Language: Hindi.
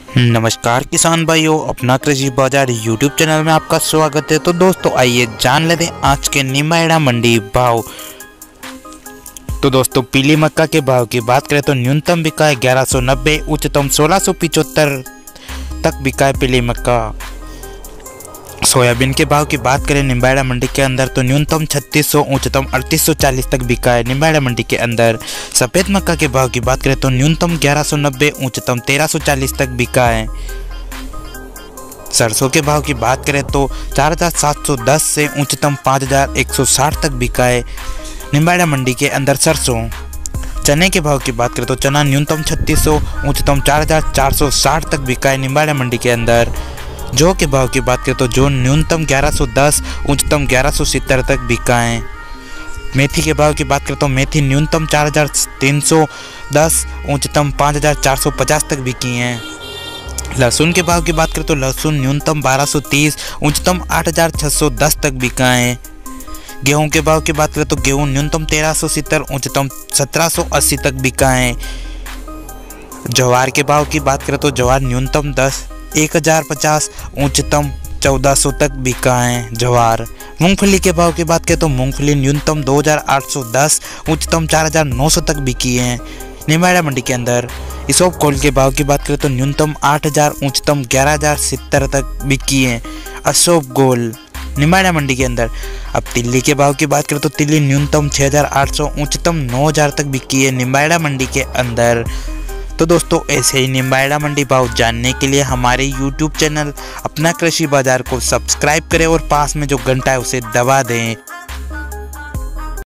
नमस्कार किसान भाइयों, अपना कृषि बाजार यूट्यूब चैनल में आपका स्वागत है। तो दोस्तों आइए जान लेते हैं आज के निमाड़ा मंडी भाव। तो दोस्तों पीली मक्का के भाव की बात करें तो न्यूनतम बिका है 1190, उच्चतम 1675 तक बिका है पीली मक्का। सोयाबीन के भाव की बात करें निमाड़ा मंडी के अंदर तो न्यूनतम 3600, उच्चतम 3840 तक बिका है निमाड़ा मंडी के अंदर। सफ़ेद मक्का के भाव की बात करें तो न्यूनतम 1190, उच्चतम 1340 तक बिका है। सरसों के भाव की बात करें तो 4710 से उच्चतम 5160 तक बिका है निमाड़ा मंडी के अंदर सरसों। चने के भाव की बात करें तो चना न्यूनतम 3600, उच्चतम 4460 तक बिका है निमाड़ा मंडी के अंदर। जौ के भाव की बात करें तो जौ न्यूनतम 1110, उच्चतम 1170 तक बिका है। मेथी के भाव की बात करें तो मेथी न्यूनतम 4310, उच्चतम 5450 तक बिकी हैं। लहसुन के भाव की बात करें तो लहसुन न्यूनतम 1230, उच्चतम 8610 तक बिका है। गेहूं के भाव की बात करें तो गेहूं न्यूनतम 1370, उच्चतम 1780 तक बिका है। ज्वार के भाव की बात करें तो ज्वार न्यूनतम 1050, उच्चतम 1400 तक बिका है ज्वार। मूंगफली के भाव की बात करें तो मूंगफली न्यूनतम 2810, उच्चतम 4900 तक बिकी है निमाड़ा मंडी के अंदर। इसोप कोल के भाव की बात करें तो न्यूनतम 8000, उच्चतम 11070 तक बिकी है अशोक गोल निमाड़ा मंडी के अंदर। अब तिल्ली के भाव की बात करें तो तिल्ली न्यूनतम 6800, उच्चतम 9000 तक बिकी है निमाड़ा मंडी के अंदर। तो दोस्तों ऐसे ही निमाड़ा मंडी भाव जानने के लिए हमारे YouTube चैनल अपना कृषि बाजार को सब्सक्राइब करें और पास में जो घंटा है उसे दबा दें।